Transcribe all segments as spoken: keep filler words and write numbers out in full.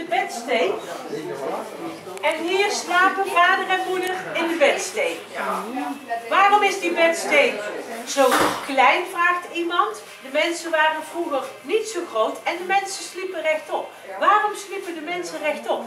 de bedstee. En hier slapen vader en moeder in de bedstee. Waarom is die bedstee zo klein, vraagt iemand. De mensen waren vroeger niet zo groot en de mensen sliepen rechtop. Waarom sliepen de mensen rechtop?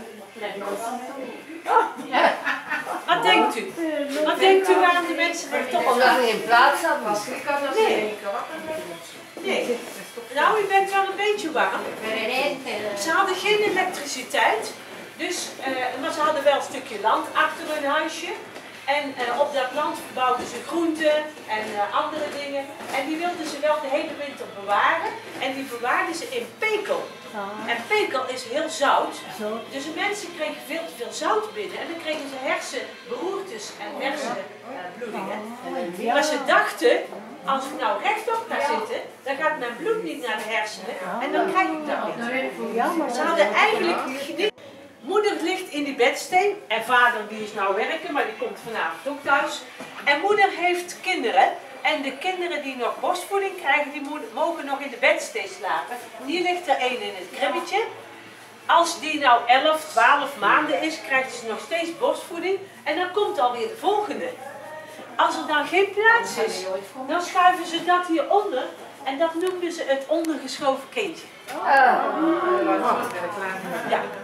Wat denkt u? Wat denkt u waarom de mensen rechtop slapen? Omdat er geen plaats had. Nee. Nee. Nou, u bent wel een beetje warm. Ze hadden geen elektriciteit, dus, uh, maar ze hadden wel een stukje land achter hun huisje. En uh, op dat land verbouwden ze groenten en uh, andere dingen. En die wilden ze wel de hele winter bewaren. En die bewaarden ze in pekel. En pekel is heel zout. Dus de mensen kregen veel te veel zout binnen. En dan kregen ze hersenberoertes en hersenbloedingen. Maar ze dachten, als ik nou rechtop ga zitten, dan gaat mijn bloed niet naar de hersenen. En dan krijg ik dat niet. Ze hadden eigenlijk niet... Moeder ligt in die bedstee en vader die is nou werken, maar die komt vanavond ook thuis. En moeder heeft kinderen en de kinderen die nog borstvoeding krijgen, die mogen nog in de bedstee slapen. Hier ligt er één in het kribbetje. Als die nou elf, twaalf maanden is, krijgt ze nog steeds borstvoeding en dan komt alweer de volgende. Als er dan geen plaats is, dan schuiven ze dat hieronder en dat noemden ze het ondergeschoven kindje. Ja.